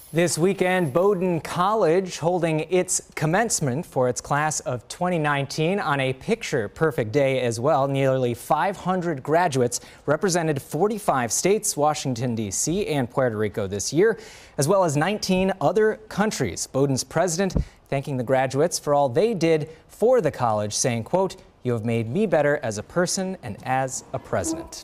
This weekend, Bowdoin College holding its commencement for its class of 2019 on a picture-perfect day as well. Nearly 500 graduates represented 45 states, Washington, D.C. and Puerto Rico this year, as well as 19 other countries. Bowdoin's president thanking the graduates for all they did for the college, saying, quote, "You have made me better as a person and as a president."